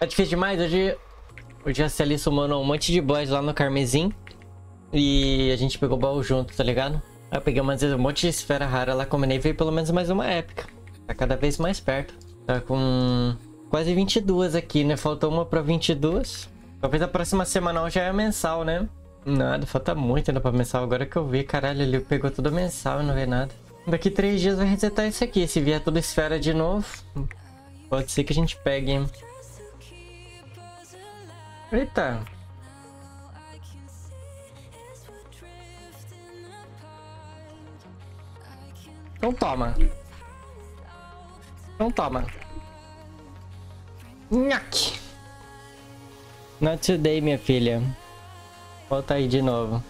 Tá difícil demais. Hoje a Sally summonou um monte de boss lá no Carmesim. E a gente pegou o baú junto, tá ligado? Aí eu peguei um monte de esfera rara lá, combinei e veio pelo menos mais uma épica. Tá cada vez mais perto. Tá com quase 22 aqui, né? Faltou uma pra 22. Talvez a próxima semanal já é mensal, né? Nada, falta muito ainda pra mensal. Agora que eu vi, caralho, ele pegou tudo mensal e não vê nada. Daqui 3 dias vai resetar isso aqui. Se vier toda esfera de novo, pode ser que a gente pegue, hein? Eita. Então toma. Então toma. Nhaque. Not today, minha filha. Volta aí de novo.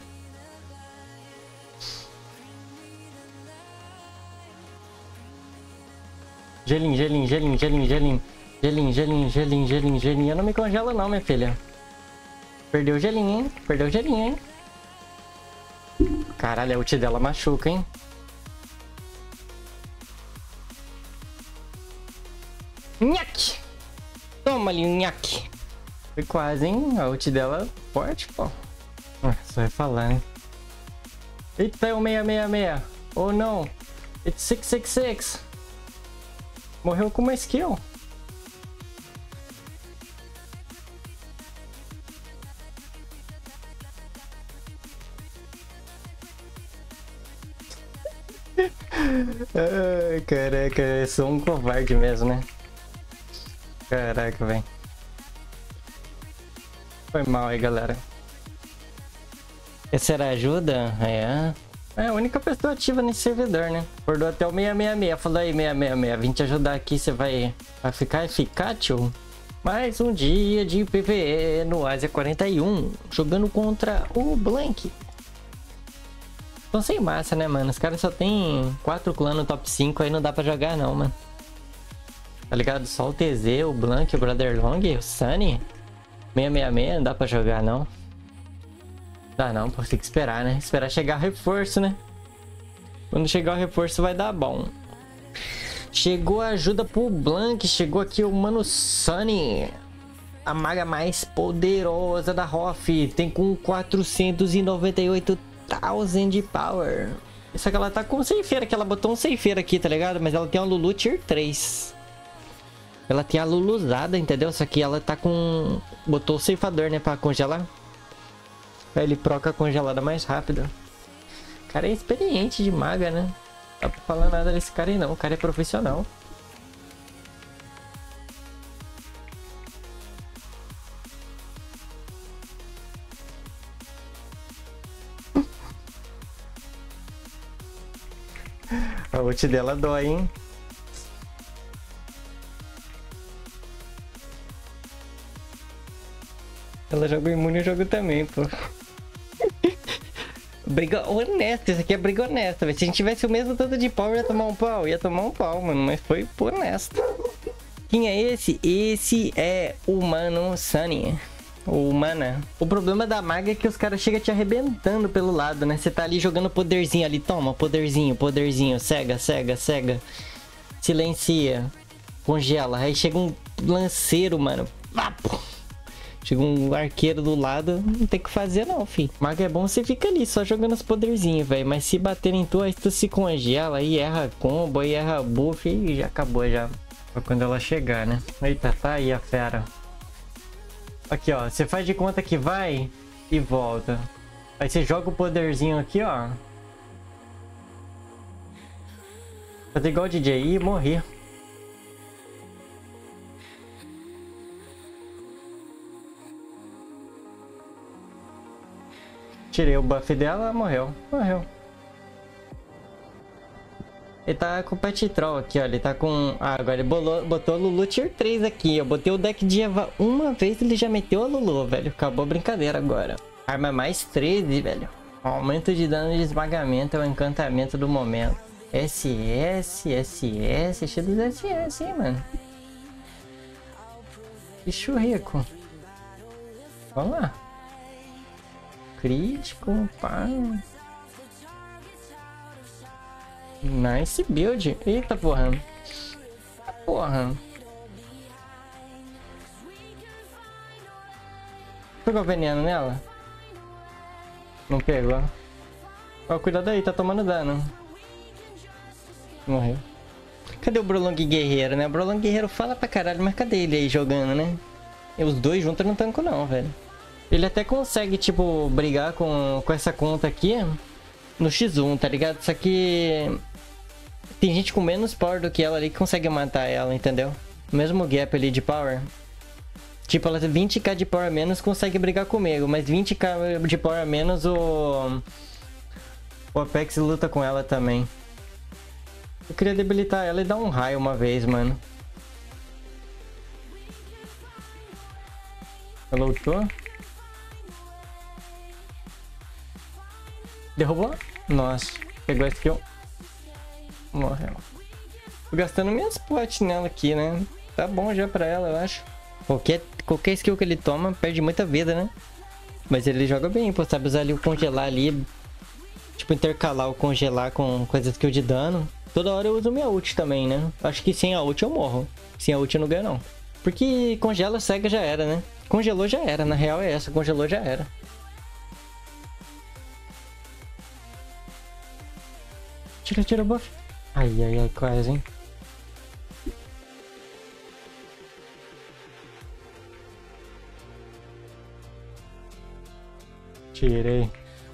Gelinho, gelinho, gelinho, gelinho, gelinho. Gelinho, gelinho, gelinho, gelinho, gelinho. Eu não me congelo não, minha filha. Perdeu o gelinho, hein? Perdeu o gelinho, hein? Caralho, a ult dela machuca, hein? Nhaque! Toma ali, nhaque! Foi quase, hein? A ult dela forte, pô. Só ia falar, né? Eita, é o 666. Oh, não. It's 666. Morreu com uma skill. Ai, caraca, eu sou um covarde mesmo, né? Caraca, velho. Foi mal aí, galera. Essa era a ajuda? É a única pessoa ativa nesse servidor, né? Acordou até o 666. Falou aí, 666. Vim te ajudar aqui, você vai ficar eficátil? Mais um dia de PvE no Ásia 41. Jogando contra o Blank. Tão sem massa, né, mano? Os caras só tem 4 clãs no top 5. Aí não dá pra jogar, não, mano. Tá ligado? Só o TZ, o Blank, o Brother Long, o Sunny. 666 não dá pra jogar, não. Dá não, pô, tem que esperar, né? Esperar chegar o reforço, né? Quando chegar o reforço vai dar bom. Chegou a ajuda pro Blank. Chegou aqui o Mano Sunny. A maga mais poderosa da Hoff. Tem com 498,000 de power. Só que ela tá com ceifeira, que ela botou um ceifeira aqui, tá ligado? Mas ela tem uma Lulu Tier 3. Ela tem a Luluzada, entendeu? Só que ela tá com... botou o ceifador, né? Pra congelar. Aí ele proca a congelada mais rápido. O cara é experiente de maga, né? Não dá pra falar nada desse cara aí não. O cara é profissional. A ult dela dói, hein? Ela joga imune e jogo também, pô. Briga honesta, isso aqui é briga honesta, velho. Se a gente tivesse o mesmo tanto de power, ia tomar um pau. Ia tomar um pau, mano, mas foi honesto. Quem é esse? Esse é o Mano Sunny. O Mana. O problema da maga é que os caras chegam te arrebentando pelo lado, né? Você tá ali jogando poderzinho ali. Toma, poderzinho, poderzinho. Cega, cega, cega. Silencia. Congela. Aí chega um lanceiro, mano. Vapo. Chega um arqueiro do lado, não tem o que fazer não, fi. Maga é bom, você fica ali só jogando os poderzinhos, velho. Mas se bater em tu, aí tu se congela, aí erra combo, aí erra buff e já acabou já. Pra quando ela chegar, né? Eita, tá aí a fera. Aqui, ó. Você faz de conta que vai e volta. Aí você joga o poderzinho aqui, ó. Fazer igual o DJ e morrer. Tirei o buff dela, morreu. Morreu. Ele tá com o Pet Troll aqui, ó. Ele tá com... Ah, agora ele botou a Lulu Tier 3 aqui. Eu botei o deck de Eva uma vez, ele já meteu a Lulu, velho. Acabou a brincadeira agora. Arma mais 13, velho. Aumento de dano de esmagamento é o encantamento do momento. SS, SS. Cheio dos SS, hein, mano. Bicho rico. Vamos lá. Crítico, pá. Nice build. Eita porra. Porra. Pegou veneno nela? Não pegou. Ó, cuidado aí, tá tomando dano. Morreu. Cadê o Brolong Guerreiro, né? O Brolong Guerreiro fala pra caralho, mas cadê ele aí jogando, né? E os dois juntos não tancam não, velho. Ele até consegue, tipo, brigar com essa conta aqui no X1, tá ligado? Só que tem gente com menos power do que ela ali que consegue matar ela, entendeu? Mesmo gap ali de power. Tipo, ela tem 20k de power a menos, consegue brigar comigo. Mas 20k de power a menos, o Apex luta com ela também. Eu queria debilitar ela e dar um raio uma vez, mano. Ela lutou. Derrubou? Nossa, pegou a skill. Morreu. Tô gastando minhas potes nela aqui, né? Tá bom já pra ela, eu acho. Qualquer skill que ele toma, perde muita vida, né? Mas ele joga bem, pô. Sabe usar ali o congelar ali. Tipo, intercalar o congelar com as skills de dano. Toda hora eu uso minha ult também, né? Acho que sem a ult eu morro. Sem a ult eu não ganho, não. Porque congela, cega, já era, né? Congelou, já era. Na real é essa. Congelou, já era. Tira o buff. Ai, quase, hein? Tirei.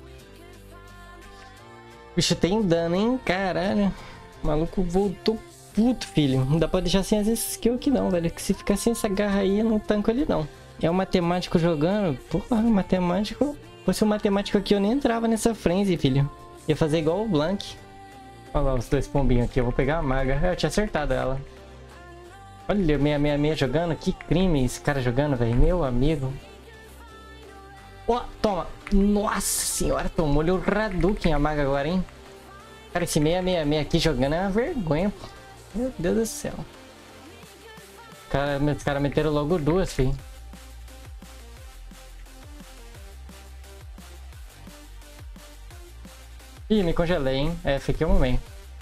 Bicho, tem dano, hein? Caralho. O maluco voltou puto, filho. Não dá pra deixar sem as skills aqui não, velho. Que se ficar sem essa garra aí, eu não tanco ele não. É o matemático jogando. Porra, o matemático. Se fosse o matemático aqui, eu nem entrava nessa frenzy, filho. Ia fazer igual o Blank. Olha lá os dois pombinhos aqui. Eu vou pegar a maga. Eu tinha acertado ela. Olha, 666 jogando. Que crime esse cara jogando, velho. Meu amigo. Ó, toma. Nossa senhora, tomou-lhe o Hadouken a maga agora, hein? Cara, esse 666 aqui jogando é uma vergonha, pô. Meu Deus do céu. Os caras meteram logo duas, filho. Ih, me congelei, hein? É, fiquei um momento.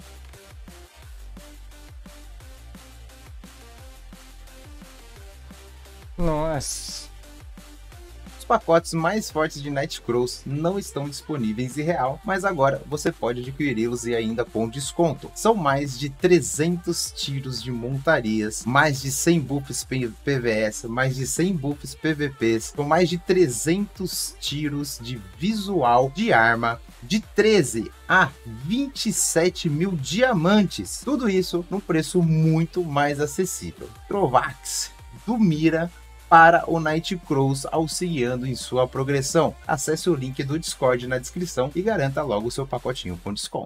Nossa. Os pacotes mais fortes de Nightcrawls não estão disponíveis em real, mas agora você pode adquiri-los e ainda com desconto. São mais de 300 tiros de montarias, mais de 100 buffs PVS, mais de 100 buffs PVPs, com mais de 300 tiros de visual de arma, de 13 a 27 mil diamantes. Tudo isso num preço muito mais acessível. Trovax, do Mira para o Nightcrawls, auxiliando em sua progressão. Acesse o link do Discord na descrição e garanta logo o seu pacotinho com desconto.